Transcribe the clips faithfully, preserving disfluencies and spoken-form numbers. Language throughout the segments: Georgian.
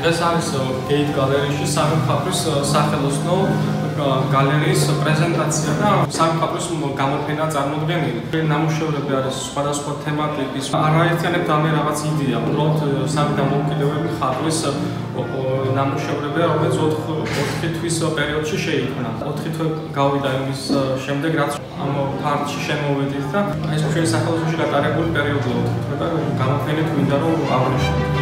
დღეს არის გეით გალერეაში სამხატვრის სახელოსნო გალერეის პრეზენტაცია და სამხატვრის გამოფენა წარმოდგენილი. ნამუშევრები არის სხვადასხვა თემატიკის. არ აერთიანებთ ამ რაღაც იდეა, უბრალოდ სამი დამოუკიდებელი ხატვის ნამუშევრები, რომელიც ოთხი თვის პერიოდში შეიქმნა. ოთხი თვე გავიდა იმის შემდეგ, რაც ამ ფარტში შემოვედით და ეს ჩვენი სახელოსნოში გატარებული პერიოდია ოთხი თვე და გამოფენით მინდა რომ აღვნიშნოთ.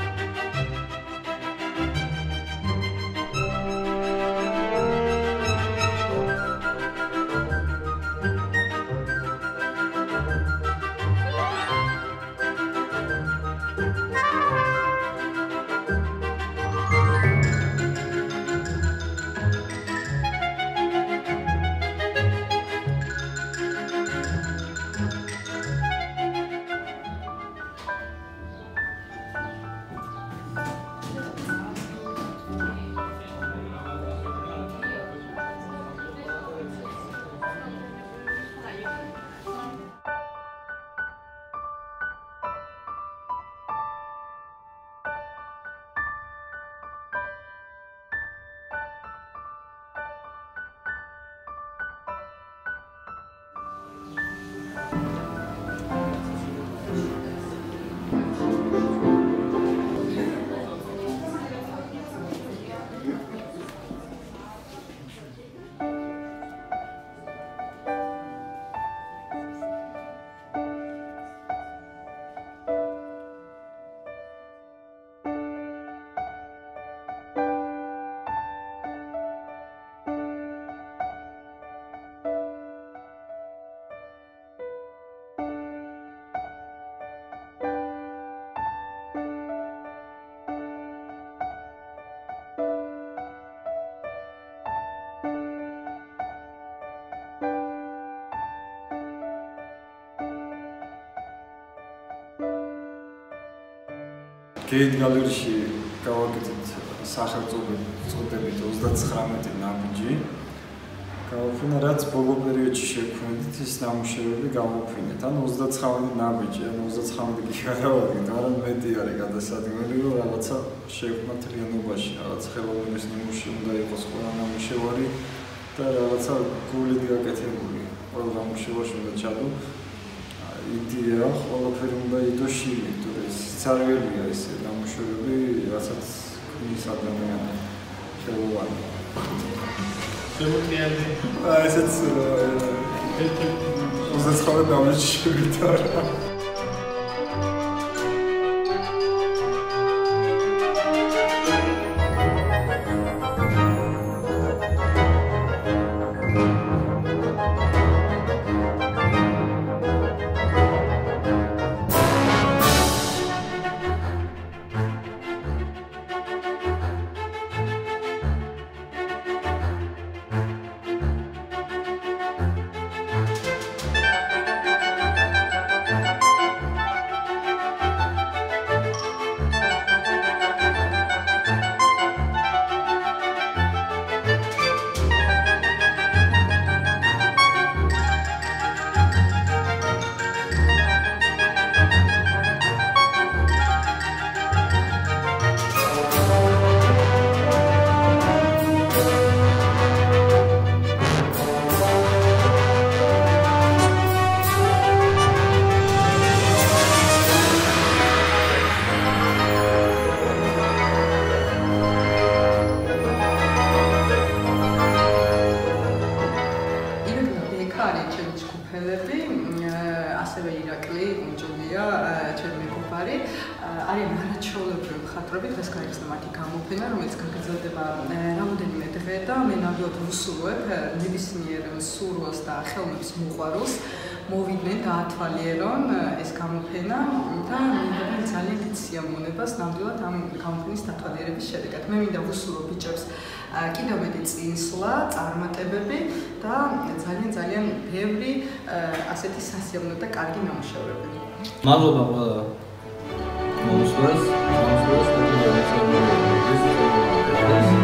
გეით გალერეში გავაკეთეთ სახელწოდებით ოცდაცხრამეტი ნაბიჯი. გავაფრინე, რაც ბოლო პერიოდში შევქმნით, ის ნამუშევრები გავაფრინეთ. ანუ ოცდაცხრამეტი ნაბიჯი, ანუ ოცდაცხრამეტი კი გადავაგეთ, არამედ მეტი არის გადასადგმელი, რომ რაღაცა შევქმნათ რიანობაში, რაღაც ხელოვნის ნიმუში უნდა იყოს ყველა ნამუშევარი და რაღაცა გულით გაკეთებული. ყველა ნამუშევარში უნდა ჩადო იდეა, ყველაფერი უნდა იდოს შიგნით, თუ ეს ცარველია ეს ნამუშევრები, რასაც ქმნის ადამიანი ხელოვანი. შემოწმიანდი. აა ესეც ოცდაცხრამეტი ნაბიჯი შევიტარა. ასევე ირაკლი მუნჯულია, ჩემი მეგობარი, არიან არაჩვეულებრივი მხატვრები, დღეს გაიხსნა მათი გამოფენა, რომელიც გაგრძელდება რამოდენიმე დღე და მე ნამდვილად ვუსურვებ ნებისმიერ სურვილს და ხელოვნების მოყვარულს მოვიდნენ დაათვალიერონ ეს გამოფენა და მინდა ძალიან დიდ სიამოვნებას ნამდვილად ამ გამოფენის დათვალიერების შედეგად. მე მინდა ვუსურვო ბიჭებს კიდევ მეტი წინსვლა, წარმატებები და ძალიან ძალიან ბევრი ასეთი სასიამოვნო და კარგი ნამუშევრები. მადლობა ყველა მომსვლელს, მომსვლელს და